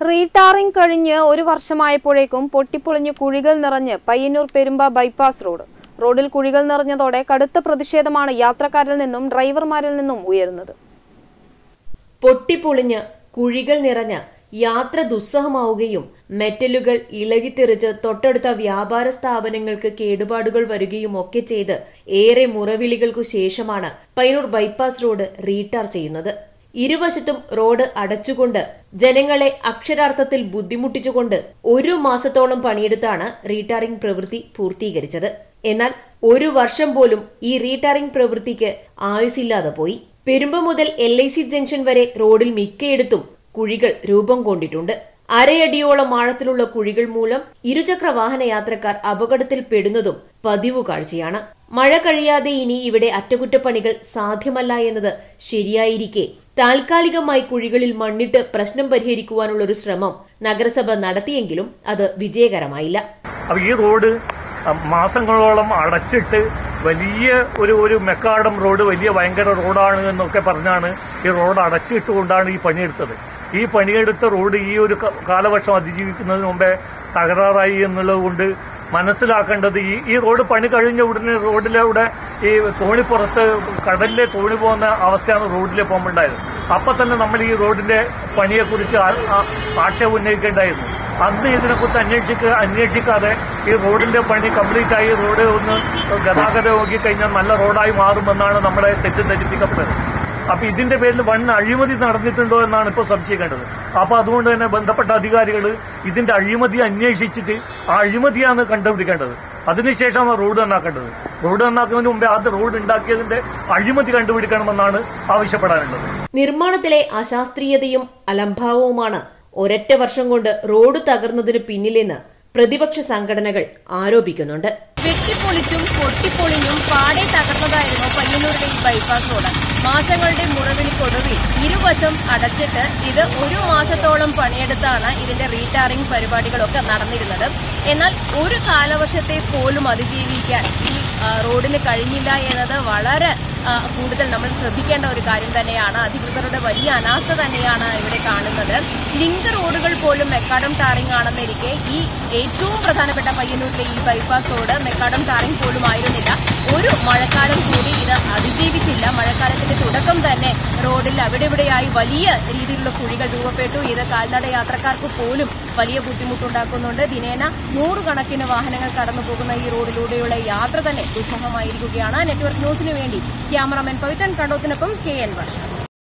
Retarring കഴിഞ്ഞ് ഒരു വർഷമായപ്പോഴേക്കും പൊട്ടിപ്പൊളിഞ്ഞ് കുഴികൾ നിറഞ്ഞ് പയ്യന്നൂർ പെരുമ്പ ബൈപ്പാസ് റോഡിൽ കുഴികൾ നിറഞ്ഞതോടെ കടുത്ത പ്രതിഷേധമാണ് യാത്രക്കാരിൽ നിന്നും ഡ്രൈവർമാരിൽ നിന്നും ഉയരുന്നത്. പൊട്ടിപ്പൊളിഞ്ഞ് കുഴികൾ നിറഞ്ഞ യാത്ര ദുസ്സഹമാവുകയും മെറ്റലുകൾ ഇളകിത്തെറിച്ച് തൊട്ടടുത്ത വ്യാപാര സ്ഥാപനങ്ങൾക്ക് കേടുപാടുകൾ വരികയും ഒക്കെ ചെയ്ത് ഏറെ മുറവിളികൾക്കു ശേഷമാണ് പയ്യന്നൂർ ബൈപ്പാസ് റോഡ് റീടാർ ചെയ്യുന്നത്. ഇരുവശത്തും റോഡ് അടച്ചുകൊണ്ട് ജനങ്ങളെ അക്ഷരാർത്ഥത്തിൽ ബുദ്ധിമുട്ടിച്ചുകൊണ്ട് ഒരു മാസത്തോളം പണിയെടുത്താണ് റീടാറിംഗ് പ്രവൃത്തി പൂർത്തീകരിച്ചത്. എന്നാൽ ഒരു വർഷം പോലും ഈ റീടാറിംഗ് പ്രവൃത്തിക്ക് ആയുസില്ലാതെ പോയി. പെരുമ്പ മുതൽ LIC ജംഗ്ഷൻ വരെ റോഡിൽ മിക്കയിടത്തും കുഴികൾ രൂപം കൊണ്ടിട്ടുണ്ട്. അരയടിയോളം ആഴത്തിലുള്ള കുഴികൾ മൂലം ഇരുചക്ര വാഹന യാത്രക്കാർ അപകടത്തിൽപ്പെടുന്നതും പതിവു കാഴ്ചയാണ്. മഴ കഴിയാതെ ഇനി ഇവിടെ അറ്റകുറ്റപ്പണികൾ സാധ്യമല്ല എന്നത് ശരിയായിരിക്കെ താൽക്കാലികമായി കുഴികളിൽ മണ്ണിട്ട് പ്രശ്നം പരിഹരിക്കുവാനുള്ള ഒരു ശ്രമം നഗരസഭ നടത്തിയെങ്കിലും അത് വിജയകരമായില്ല. ഈ റോഡ് മാസങ്ങളോളം അടച്ചിട്ട് വലിയ ഒരു മെക്കാഡം റോഡ് വലിയ ഭയങ്കര റോഡാണ് എന്നൊക്കെ പറഞ്ഞാണ് ഈ റോഡ് അടച്ചിട്ടുകൊണ്ടാണ് ഈ പണിയെടുത്തത്. ഈ പണിയെടുത്ത റോഡ് ഈ ഒരു കാലവർഷം അതിജീവിക്കുന്നതിന് മുമ്പേ തകരാറായി എന്നുള്ളത് കൊണ്ട് മനസ്സിലാക്കേണ്ടത് ഈ റോഡ് പണി കഴിഞ്ഞ ഉടനെ റോഡിലൂടെ ഈ തോണിപ്പുറത്ത് കടലിലെ തോണി പോകുന്ന അവസ്ഥയാണ് റോഡിലെ പോകുമ്പോണ്ടായത്. അപ്പൊ തന്നെ നമ്മൾ ഈ റോഡിന്റെ പണിയെക്കുറിച്ച് ആക്ഷേപം ഉന്നയിക്കേണ്ടായിരുന്നു. അന്ന് ഇതിനെക്കുറിച്ച് അന്വേഷിക്കാതെ ഈ റോഡിന്റെ പണി കംപ്ലീറ്റ് ആയി റോഡ് ഒന്ന് ഗതാഗതം നോക്കിക്കഴിഞ്ഞാൽ നല്ല റോഡായി മാറുമെന്നാണ് നമ്മളെ തെറ്റിദ്ധരിപ്പിക്കപ്പെട്ടത്. അപ്പൊ ഇതിന്റെ പേരിൽ വൻ അഴിമതി നടന്നിട്ടുണ്ടോ എന്നാണ് ഇപ്പോൾ സംശയിക്കേണ്ടത്. അപ്പൊ അതുകൊണ്ട് തന്നെ ബന്ധപ്പെട്ട അധികാരികൾ ഇതിന്റെ അഴിമതി അന്വേഷിച്ചിട്ട് ആ അഴിമതിയാണ് കണ്ടുപിടിക്കേണ്ടത്. അതിനുശേഷമാണ് റോഡ് നന്നാക്കേണ്ടത്. റോഡ് നന്നാക്കുന്നതിന് മുമ്പേ ആദ്യം റോഡ് ഉണ്ടാക്കിയതിന്റെ അഴിമതി കണ്ടുപിടിക്കണമെന്നാണ് ആവശ്യപ്പെടാനുള്ളത്. നിർമ്മാണത്തിലെ അശാസ്ത്രീയതയും അലംഭാവവുമാണ് ഒരൊറ്റ വർഷം കൊണ്ട് റോഡ് തകർന്നതിന് പിന്നിലെന്ന് പ്രതിപക്ഷ സംഘടനകൾ ആരോപിക്കുന്നുണ്ട്. വെട്ടിപ്പൊളിച്ചും പൊട്ടിപ്പൊളിഞ്ഞും പാടെ തകർന്നതായിരുന്നു പയ്യന്നൂരിലെ ഈ ബൈപ്പാസ് റോഡ്. മാസങ്ങളുടെ മുറവിളിക്കൊടുവിൽ ഇരുവശം അടച്ചിട്ട് ഇത് ഒരു മാസത്തോളം പണിയെടുത്താണ് ഇതിന്റെ റീടാറിംഗ് പരിപാടികളൊക്കെ നടന്നിരുന്നത്. എന്നാൽ ഒരു കാലവർഷത്തെ പോലും അതിജീവിക്കാൻ ഈ റോഡിന് കഴിഞ്ഞില്ല എന്നത് വളരെ കൂടുതൽ നമ്മൾ ശ്രദ്ധിക്കേണ്ട ഒരു കാര്യം തന്നെയാണ്. അധികൃതരുടെ വലിയ അനാസ്ഥ തന്നെയാണ് ഇവിടെ കാണുന്നത്. ലിങ്ക് റോഡുകൾ പോലും മെക്കാഡം ടാറിംഗ് ആണെന്നിരിക്കെ ഈ ഏറ്റവും പ്രധാനപ്പെട്ട പയ്യന്നൂരിലെ ഈ ബൈപ്പാസ് റോഡ് മെക്കാഡം ടാറിംഗ് പോലും ആയിരുന്നില്ല. ഒരു മഴക്കാലം കൂടി ഇത് അതിജീവിച്ചില്ല. മഴക്കാലത്തിന്റെ തുടക്കം തന്നെ റോഡിൽ അവിടെയിവിടെയായി വലിയ രീതിയിലുള്ള കുഴികൾ രൂപപ്പെട്ടു. ഇത് കാൽനട യാത്രക്കാർക്ക് പോലും വലിയ ബുദ്ധിമുട്ടുണ്ടാക്കുന്നുണ്ട്. ദിനേന 100 കണക്കിന് വാഹനങ്ങൾ കടന്നുപോകുന്ന ഈ റോഡിലൂടെയുള്ള യാത്ര തന്നെ ദുസ്സഹമായിരിക്കുകയാണ്. നെറ്റ്വർക്ക് ന്യൂസിനു വേണ്ടി ക്യാമറാമാൻ പവിത്രൻ കണ്ടോത്തിനൊപ്പം KN വർഷ.